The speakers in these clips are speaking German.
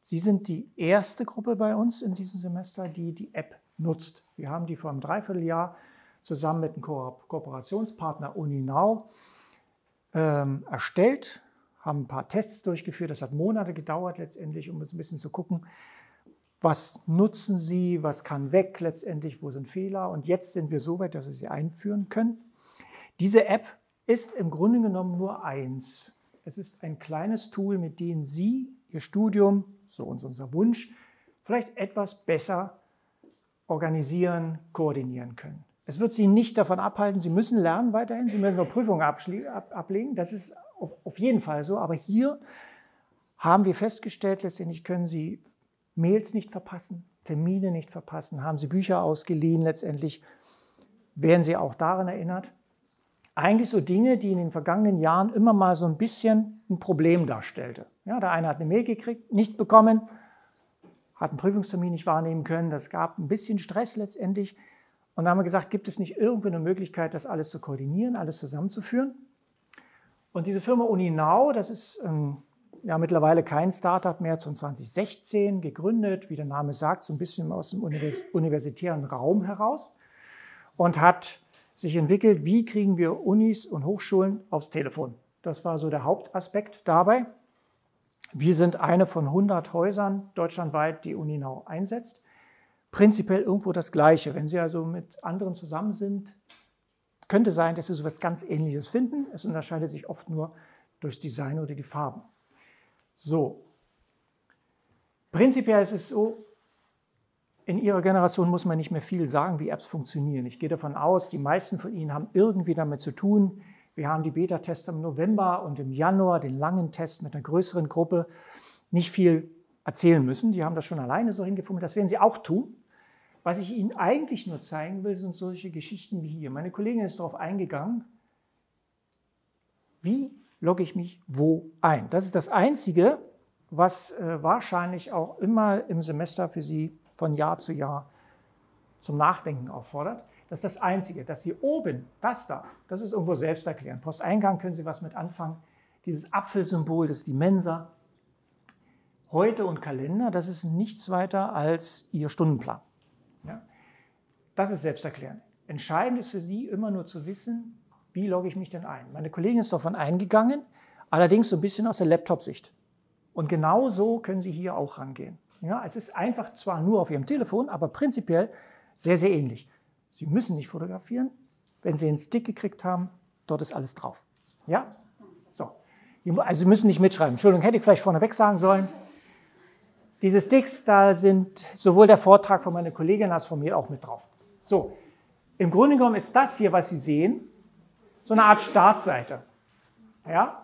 Sie sind die erste Gruppe bei uns in diesem Semester, die die App nutzt. Wir haben die vor einem Dreivierteljahr zusammen mit dem Kooperationspartner Uninau erstellt, haben ein paar Tests durchgeführt. Das hat Monate gedauert letztendlich, um jetzt ein bisschen zu gucken, was nutzen Sie, was kann weg letztendlich, wo sind Fehler. Und jetzt sind wir so weit, dass wir sie einführen können. Diese App ist im Grunde genommen nur eins. Es ist ein kleines Tool, mit dem Sie Ihr Studium, so ist unser Wunsch, vielleicht etwas besser organisieren, koordinieren können. Es wird Sie nicht davon abhalten, Sie müssen lernen weiterhin, Sie müssen noch Prüfungen ablegen, das ist auf jeden Fall so. Aber hier haben wir festgestellt, letztendlich können Sie Mails nicht verpassen, Termine nicht verpassen, haben Sie Bücher ausgeliehen, letztendlich werden Sie auch daran erinnert. Eigentlich so Dinge, die in den vergangenen Jahren immer mal so ein bisschen ein Problem darstellte. Ja, der eine hat eine Mail gekriegt, nicht bekommen, hat einen Prüfungstermin nicht wahrnehmen können, das gab ein bisschen Stress letztendlich. Und dann haben wir gesagt, gibt es nicht irgendwie eine Möglichkeit, das alles zu koordinieren, alles zusammenzuführen? Und diese Firma Uninau, das ist ja mittlerweile kein Startup mehr, von 2016 gegründet, wie der Name sagt, so ein bisschen aus dem universitären Raum heraus und hat sich entwickelt, wie kriegen wir Unis und Hochschulen aufs Telefon. Das war so der Hauptaspekt dabei. Wir sind eine von 100 Häusern deutschlandweit, die Uninau einsetzt. Prinzipiell irgendwo das Gleiche. Wenn Sie also mit anderen zusammen sind, könnte sein, dass Sie so etwas ganz Ähnliches finden. Es unterscheidet sich oft nur durchs Design oder die Farben. So. Prinzipiell ist es so, in Ihrer Generation muss man nicht mehr viel sagen, wie Apps funktionieren. Ich gehe davon aus, die meisten von Ihnen haben irgendwie damit zu tun. Wir haben die Beta-Tests im November und im Januar, den langen Test mit einer größeren Gruppe, nicht viel erzählen müssen. Die haben das schon alleine so hingefummelt. Das werden Sie auch tun. Was ich Ihnen eigentlich nur zeigen will, sind solche Geschichten wie hier. Meine Kollegin ist darauf eingegangen, wie logge ich mich wo ein. Das ist das Einzige, was wahrscheinlich auch immer im Semester für Sie von Jahr zu Jahr zum Nachdenken auffordert. Das ist das Einzige. Das hier oben, das da, das ist irgendwo selbsterklärend. Posteingang können Sie was mit anfangen. Dieses Apfelsymbol, das ist die Mensa. Heute und Kalender, das ist nichts weiter als Ihr Stundenplan. Ja? Das ist selbsterklärend. Entscheidend ist für Sie immer nur zu wissen, wie logge ich mich denn ein. Meine Kollegin ist davon eingegangen, allerdings so ein bisschen aus der Laptop-Sicht. Und genau so können Sie hier auch rangehen. Ja, es ist einfach zwar nur auf Ihrem Telefon, aber prinzipiell sehr, sehr ähnlich. Sie müssen nicht fotografieren. Wenn Sie einen Stick gekriegt haben, dort ist alles drauf. Ja? So. Also Sie müssen nicht mitschreiben. Entschuldigung, hätte ich vielleicht vorneweg sagen sollen. Diese Sticks, da sind sowohl der Vortrag von meiner Kollegin als von mir auch mit drauf. So, im Grunde genommen ist das hier, was Sie sehen, so eine Art Startseite. Ja?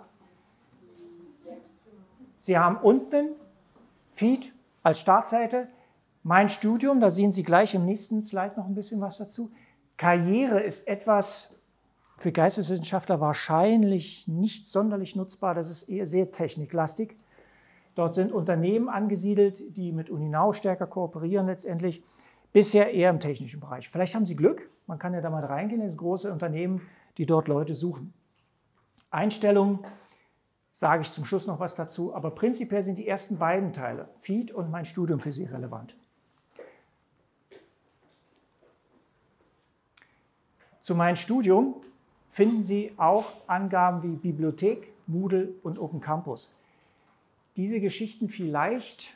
Sie haben unten Feed als Startseite, mein Studium, da sehen Sie gleich im nächsten Slide noch ein bisschen was dazu. Karriere ist etwas für Geisteswissenschaftler wahrscheinlich nicht sonderlich nutzbar, das ist eher sehr techniklastig. Dort sind Unternehmen angesiedelt, die mit Uninau stärker kooperieren letztendlich, bisher eher im technischen Bereich. Vielleicht haben Sie Glück, man kann ja da mal reingehen, das sind große Unternehmen, die dort Leute suchen. Einstellungen, sage ich zum Schluss noch was dazu, aber prinzipiell sind die ersten beiden Teile, Feed und mein Studium, für Sie relevant. Zu meinem Studium finden Sie auch Angaben wie Bibliothek, Moodle und Open Campus. Diese Geschichten vielleicht,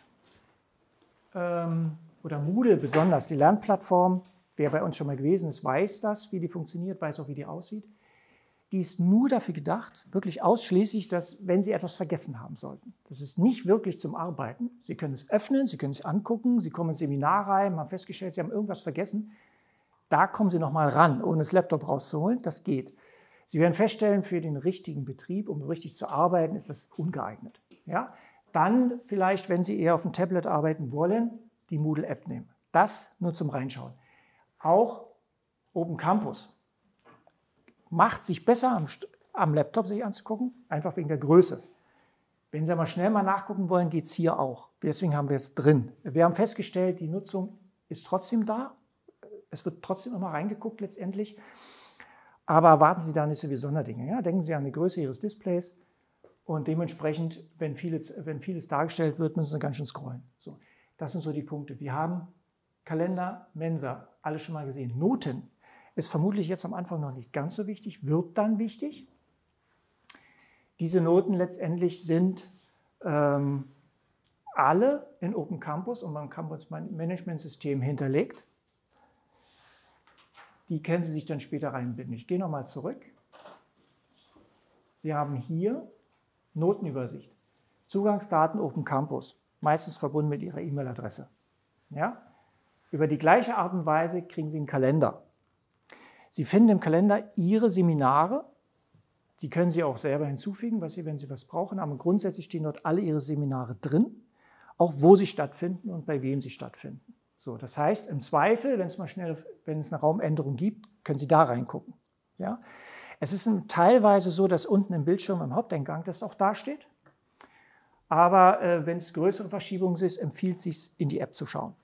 oder Moodle besonders, die Lernplattform, wer bei uns schon mal gewesen ist, weiß das, wie die funktioniert, weiß auch, wie die aussieht. Die ist nur dafür gedacht, wirklich ausschließlich, dass, wenn Sie etwas vergessen haben sollten. Das ist nicht wirklich zum Arbeiten. Sie können es öffnen, Sie können es angucken, Sie kommen ins Seminar rein, haben festgestellt, Sie haben irgendwas vergessen. Da kommen Sie nochmal ran, ohne das Laptop rauszuholen. Das geht. Sie werden feststellen, für den richtigen Betrieb, um richtig zu arbeiten, ist das ungeeignet. Ja? Dann vielleicht, wenn Sie eher auf dem Tablet arbeiten wollen, die Moodle-App nehmen. Das nur zum Reinschauen. Auch Open Campus macht sich besser am Laptop sich anzugucken, einfach wegen der Größe. Wenn Sie aber schnell mal nachgucken wollen, geht es hier auch. Deswegen haben wir es drin. Wir haben festgestellt, die Nutzung ist trotzdem da. Es wird trotzdem immer reingeguckt letztendlich. Aber erwarten Sie da nicht so wie Sonderdinge. Ja? Denken Sie an die Größe Ihres Displays Und dementsprechend, wenn vieles dargestellt wird, müssen Sie ganz schön scrollen. So, das sind so die Punkte. Wir haben Kalender, Mensa, alles schon mal gesehen. Noten ist vermutlich jetzt am Anfang noch nicht ganz so wichtig, wird dann wichtig. Diese Noten letztendlich sind alle in Open Campus und beim Campus Management System hinterlegt. Die können Sie sich dann später reinbinden. Ich gehe nochmal zurück. Sie haben hier Notenübersicht. Zugangsdaten Open Campus, meistens verbunden mit Ihrer E-Mail-Adresse. Ja? Über die gleiche Art und Weise kriegen Sie einen Kalender. Sie finden im Kalender Ihre Seminare. Die können Sie auch selber hinzufügen, wenn Sie was brauchen. Aber grundsätzlich stehen dort alle Ihre Seminare drin, auch wo sie stattfinden und bei wem sie stattfinden. So, das heißt, im Zweifel, wenn es eine Raumänderung gibt, können Sie da reingucken. Ja? Es ist teilweise so, dass unten im Bildschirm im Haupteingang das auch dasteht. Aber wenn es größere Verschiebungen sind, empfiehlt es sich, in die App zu schauen.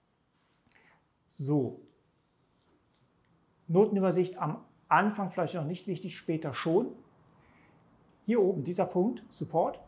So. Notenübersicht am Anfang vielleicht noch nicht wichtig, später schon. Hier oben, dieser Punkt, Support.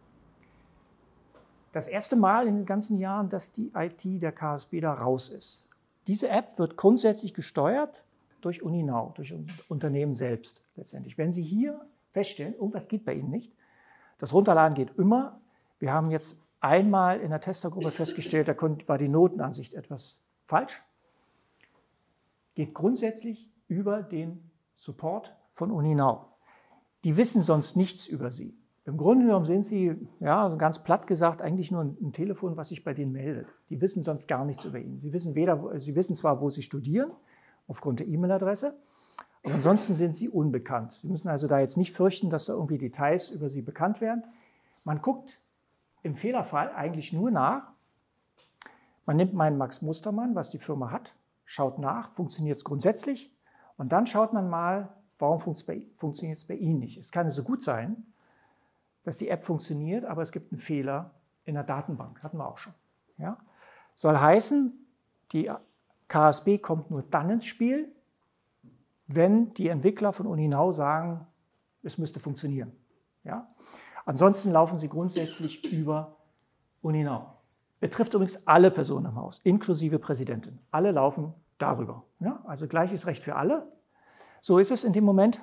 Das erste Mal in den ganzen Jahren, dass die IT der KSB da raus ist. Diese App wird grundsätzlich gesteuert durch Uninau, durch Unternehmen selbst letztendlich. Wenn Sie hier feststellen, irgendwas geht bei Ihnen nicht, das Runterladen geht immer. Wir haben jetzt einmal in der Testergruppe festgestellt, da war die Notenansicht etwas falsch. Geht grundsätzlich über den Support von Uninau. Die wissen sonst nichts über Sie. Im Grunde genommen sind Sie, ja, ganz platt gesagt, eigentlich nur ein Telefon, was sich bei denen meldet. Die wissen sonst gar nichts über ihn. Sie wissen zwar, wo Sie studieren, aufgrund der E-Mail-Adresse, aber ansonsten sind Sie unbekannt. Sie müssen also da jetzt nicht fürchten, dass da irgendwie Details über Sie bekannt werden. Man guckt im Fehlerfall eigentlich nur nach. Man nimmt meinen Max Mustermann, was die Firma hat, schaut nach, funktioniert es grundsätzlich und dann schaut man mal, warum funktioniert es bei Ihnen nicht. Es kann so gut sein, dass die App funktioniert, aber es gibt einen Fehler in der Datenbank. Hatten wir auch schon. Ja? Soll heißen, die KSB kommt nur dann ins Spiel, wenn die Entwickler von Uninau sagen, es müsste funktionieren. Ja? Ansonsten laufen sie grundsätzlich über Uninau. Betrifft übrigens alle Personen im Haus, inklusive Präsidentin. Alle laufen darüber. Ja? Also gleiches Recht für alle. So ist es in dem Moment.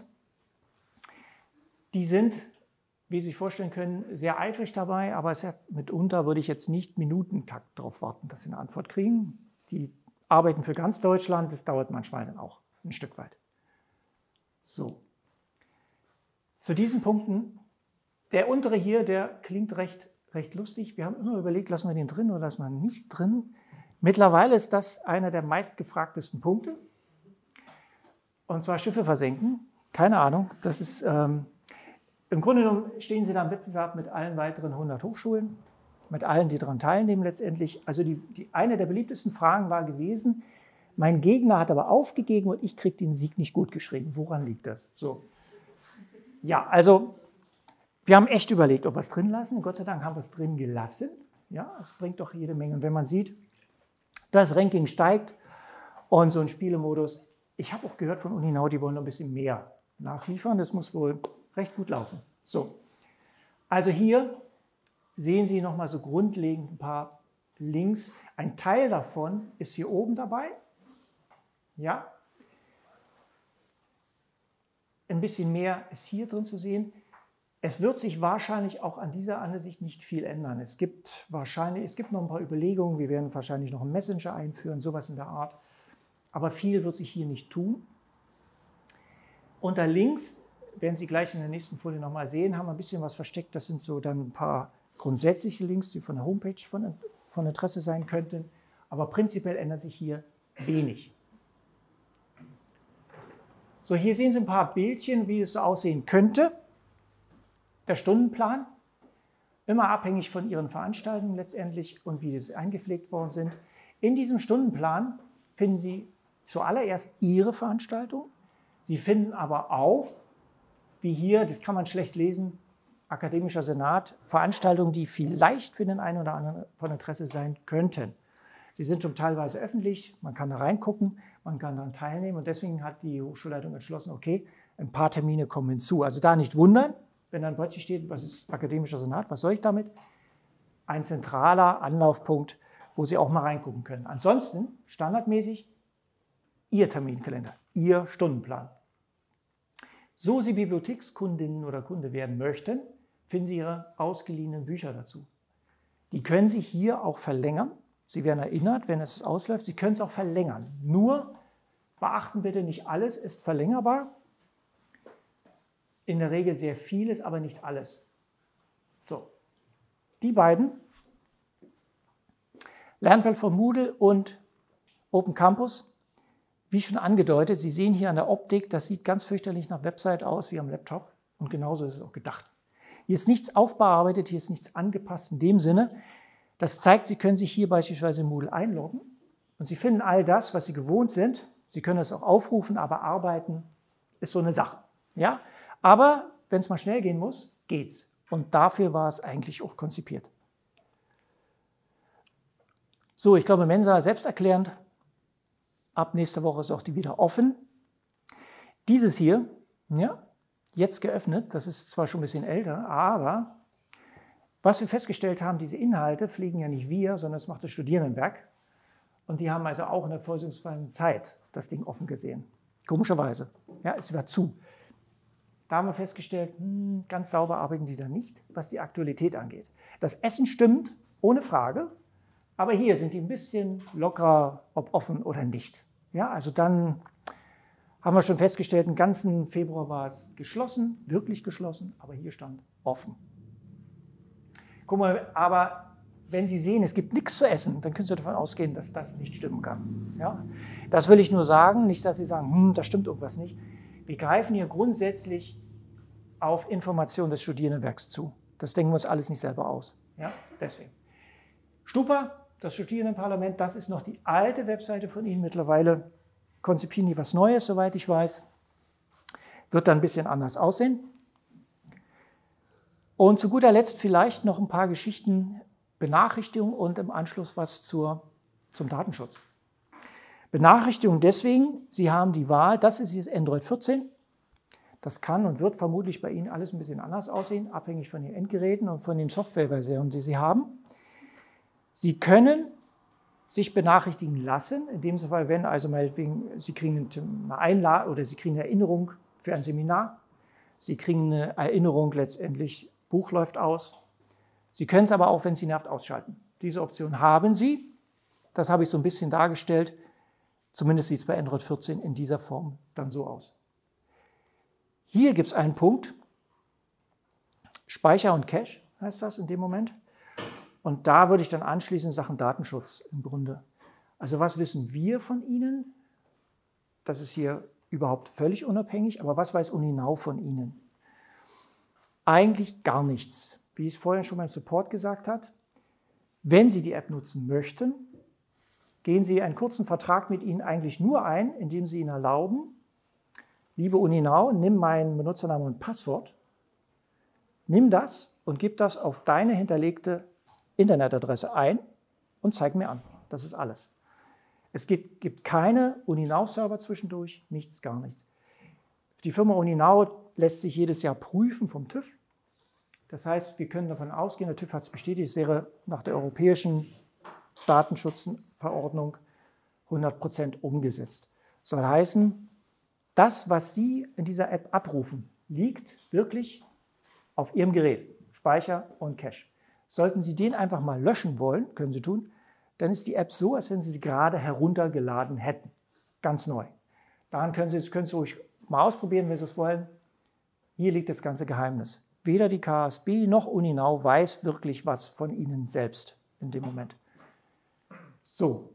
Die sind, wie Sie sich vorstellen können, sehr eifrig dabei, aber mitunter würde ich jetzt nicht Minutentakt darauf warten, dass Sie eine Antwort kriegen. Die arbeiten für ganz Deutschland, das dauert manchmal dann auch ein Stück weit. So. Zu diesen Punkten, der untere hier, der klingt recht lustig. Wir haben immer überlegt, lassen wir den drin oder lassen wir ihn nicht drin. Mittlerweile ist das einer der meistgefragtesten Punkte. Und zwar Schiffe versenken. Keine Ahnung, das ist... Im Grunde genommen stehen Sie da im Wettbewerb mit allen weiteren 100 Hochschulen, mit allen, die daran teilnehmen letztendlich. Also eine der beliebtesten Fragen war gewesen, mein Gegner hat aber aufgegeben und ich kriege den Sieg nicht gut geschrieben. Woran liegt das? So. Ja, also wir haben echt überlegt, ob wir es drin lassen. Gott sei Dank haben wir es drin gelassen. Ja, es bringt doch jede Menge. Und wenn man sieht, das Ranking steigt und so ein Spielemodus, ich habe auch gehört von Uninau, die wollen noch ein bisschen mehr nachliefern. Das muss wohl recht gut laufen. So, also hier sehen Sie nochmal so grundlegend ein paar Links. Ein Teil davon ist hier oben dabei. Ja. Ein bisschen mehr ist hier drin zu sehen. Es wird sich wahrscheinlich auch an dieser Ansicht nicht viel ändern. Es gibt noch ein paar Überlegungen. Wir werden wahrscheinlich noch einen Messenger einführen, sowas in der Art. Aber viel wird sich hier nicht tun. Unter links, werden Sie gleich in der nächsten Folie nochmal sehen, haben wir ein bisschen was versteckt. Das sind so dann ein paar grundsätzliche Links, die von der Homepage von Interesse sein könnten. Aber prinzipiell ändert sich hier wenig. So, hier sehen Sie ein paar Bildchen, wie es so aussehen könnte. Der Stundenplan, immer abhängig von Ihren Veranstaltungen letztendlich und wie sie eingepflegt worden sind. In diesem Stundenplan finden Sie zuallererst Ihre Veranstaltung. Sie finden aber auch, wie hier, das kann man schlecht lesen, Akademischer Senat, Veranstaltungen, die vielleicht für den einen oder anderen von Interesse sein könnten. Sie sind schon teilweise öffentlich, man kann da reingucken, man kann daran teilnehmen und deswegen hat die Hochschulleitung entschlossen, okay, ein paar Termine kommen hinzu. Also da nicht wundern, wenn dann plötzlich steht, was ist akademischer Senat, was soll ich damit? Ein zentraler Anlaufpunkt, wo Sie auch mal reingucken können. Ansonsten standardmäßig Ihr Terminkalender, Ihr Stundenplan. So Sie Bibliothekskundin oder Kunde werden möchten, finden Sie Ihre ausgeliehenen Bücher dazu. Die können Sie hier auch verlängern. Sie werden erinnert, wenn es ausläuft. Sie können es auch verlängern. Nur beachten bitte, nicht alles ist verlängerbar. In der Regel sehr vieles, aber nicht alles. So, die beiden, Lernplattform Moodle und Open Campus, wie schon angedeutet, Sie sehen hier an der Optik, das sieht ganz fürchterlich nach Website aus wie am Laptop und genauso ist es auch gedacht. Hier ist nichts aufbearbeitet, hier ist nichts angepasst in dem Sinne. Das zeigt, Sie können sich hier beispielsweise in Moodle einloggen und Sie finden all das, was Sie gewohnt sind. Sie können das auch aufrufen, aber arbeiten ist so eine Sache. Ja? Aber wenn es mal schnell gehen muss, geht's. Und dafür war es eigentlich auch konzipiert. So, ich glaube, Mensa selbsterklärend. Ab nächster Woche ist auch die wieder offen. Dieses hier, ja, jetzt geöffnet, das ist zwar schon ein bisschen älter, aber was wir festgestellt haben, diese Inhalte pflegen ja nicht wir, sondern das macht das Studierendenwerk. Und die haben also auch in der vorlesungsfreien Zeit das Ding offen gesehen. Komischerweise. Ja, es war zu. Da haben wir festgestellt, ganz sauber arbeiten die da nicht, was die Aktualität angeht. Das Essen stimmt, ohne Frage, aber hier sind die ein bisschen lockerer, ob offen oder nicht. Ja, also dann haben wir schon festgestellt, den ganzen Februar war es geschlossen, wirklich geschlossen, aber hier stand offen. Guck mal, aber wenn Sie sehen, es gibt nichts zu essen, dann können Sie davon ausgehen, dass das nicht stimmen kann. Ja? Das will ich nur sagen, nicht, dass Sie sagen, da stimmt irgendwas nicht. Wir greifen hier grundsätzlich auf Informationen des Studierendenwerks zu. Das denken wir uns alles nicht selber aus. Ja? Deswegen. Stupa, das Studierendenparlament, das ist noch die alte Webseite von Ihnen. Mittlerweile konzipieren die was Neues, soweit ich weiß. Wird dann ein bisschen anders aussehen. Und zu guter Letzt vielleicht noch ein paar Geschichten, Benachrichtigungen und im Anschluss was zum Datenschutz. Benachrichtigungen deswegen, Sie haben die Wahl, das ist jetzt Android 14. Das kann und wird vermutlich bei Ihnen alles ein bisschen anders aussehen, abhängig von den Endgeräten und von den Softwareversionen, die Sie haben. Sie können sich benachrichtigen lassen, in dem Fall, wenn also meinetwegen Sie kriegen eine Einladung oder Sie kriegen eine Erinnerung für ein Seminar, Sie kriegen eine Erinnerung letztendlich, Buch läuft aus. Sie können es aber auch, wenn es Sie nervt, ausschalten. Diese Option haben Sie. Das habe ich so ein bisschen dargestellt. Zumindest sieht es bei Android 14 in dieser Form dann so aus. Hier gibt es einen Punkt, Speicher und Cache heißt das in dem Moment. Und da würde ich dann anschließen Sachen Datenschutz im Grunde. Also was wissen wir von Ihnen? Das ist hier überhaupt völlig unabhängig, aber was weiß Uninau von Ihnen? Eigentlich gar nichts. Wie es vorhin schon mein Support gesagt hat, wenn Sie die App nutzen möchten, gehen Sie einen kurzen Vertrag mit Ihnen eigentlich nur ein, indem Sie Ihnen erlauben, liebe Uninau, nimm meinen Benutzernamen und Passwort, nimm das und gib das auf deine hinterlegte Internetadresse ein und zeig mir an. Das ist alles. Es gibt keine Uninau-Server zwischendurch, nichts, gar nichts. Die Firma Uninau lässt sich jedes Jahr prüfen vom TÜV. Das heißt, wir können davon ausgehen, der TÜV hat es bestätigt, es wäre nach der europäischen Datenschutzverordnung 100% umgesetzt. Soll heißen, das, was Sie in dieser App abrufen, liegt wirklich auf Ihrem Gerät, Speicher und Cache. Sollten Sie den einfach mal löschen wollen, können Sie tun, dann ist die App so, als wenn Sie sie gerade heruntergeladen hätten. Ganz neu. Daran können Sie ruhig mal ausprobieren, wenn Sie es wollen. Hier liegt das ganze Geheimnis. Weder die KSB noch Uninau weiß wirklich was von Ihnen selbst in dem Moment. So.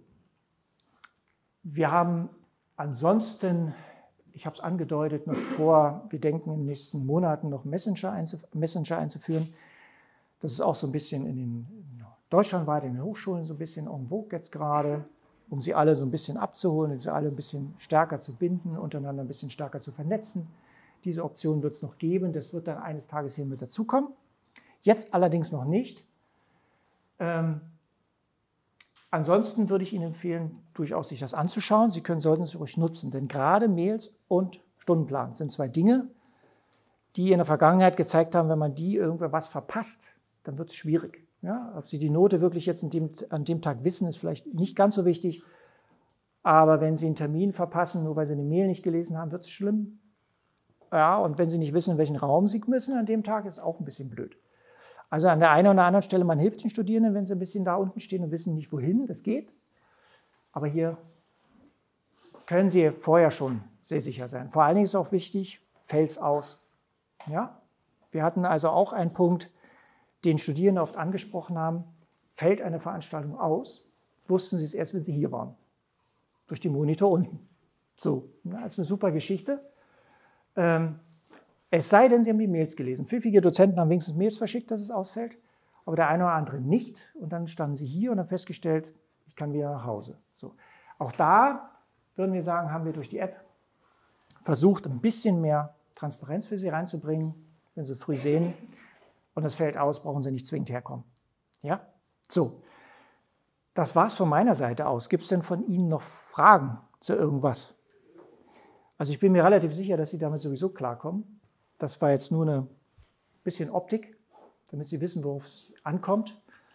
Wir haben ansonsten, ich habe es angedeutet, noch vor, wir denken in den nächsten Monaten noch Messenger einzuführen. Das ist auch so ein bisschen deutschlandweit in den Hochschulen so ein bisschen en vogue jetzt gerade, um sie alle so ein bisschen abzuholen, um sie alle ein bisschen stärker zu binden, untereinander ein bisschen stärker zu vernetzen. Diese Option wird es noch geben, das wird dann eines Tages hier mit dazukommen. Jetzt allerdings noch nicht. Ansonsten würde ich Ihnen empfehlen, durchaus sich das anzuschauen. Sie sollten es ruhig nutzen, denn gerade Mails und Stundenplan sind zwei Dinge, die in der Vergangenheit gezeigt haben, wenn man die irgendwas verpasst, dann wird es schwierig. Ja? Ob Sie die Note wirklich jetzt an dem Tag wissen, ist vielleicht nicht ganz so wichtig. Aber wenn Sie einen Termin verpassen, nur weil Sie eine Mail nicht gelesen haben, wird es schlimm. Ja, und wenn Sie nicht wissen, in welchen Raum Sie müssen an dem Tag, ist es auch ein bisschen blöd. Also an der einen oder anderen Stelle, man hilft den Studierenden, wenn sie ein bisschen da unten stehen und wissen nicht wohin, das geht. Aber hier können Sie vorher schon sehr sicher sein. Vor allen Dingen ist auch wichtig, fällt es aus. Ja? Wir hatten also auch einen Punkt, den Studierende oft angesprochen haben, fällt eine Veranstaltung aus, wussten Sie es erst, wenn Sie hier waren. Durch den Monitor unten. So, das ist eine super Geschichte. Es sei denn, Sie haben die Mails gelesen. Pfiffige Dozenten haben wenigstens Mails verschickt, dass es ausfällt, aber der eine oder andere nicht. Und dann standen Sie hier und haben festgestellt, ich kann wieder nach Hause. So. Auch da würden wir sagen, haben wir durch die App versucht, ein bisschen mehr Transparenz für Sie reinzubringen, wenn Sie es früh sehen. Und es fällt aus, brauchen Sie nicht zwingend herkommen. Ja? So. Das war es von meiner Seite aus. Gibt es denn von Ihnen noch Fragen zu irgendwas? Also ich bin mir relativ sicher, dass Sie damit sowieso klarkommen. Das war jetzt nur ein bisschen Optik, damit Sie wissen, worauf es ankommt.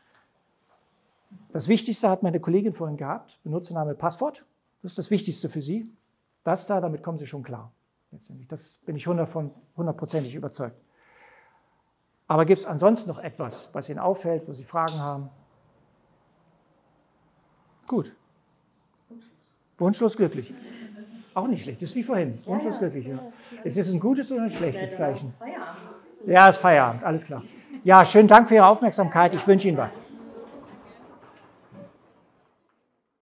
Das Wichtigste hat meine Kollegin vorhin gehabt, Benutzername, Passwort. Das ist das Wichtigste für Sie. Das da, damit kommen Sie schon klar. Das bin ich hundertprozentig überzeugt. Aber gibt es ansonsten noch etwas, was Ihnen auffällt, wo Sie Fragen haben? Gut. Wunschlos glücklich. Auch nicht schlecht, das ist wie vorhin. Wunschlos glücklich. Ja. Ist das ein gutes oder ein schlechtes Zeichen? Ja, es ist Feierabend, alles klar. Ja, schönen Dank für Ihre Aufmerksamkeit. Ich wünsche Ihnen was.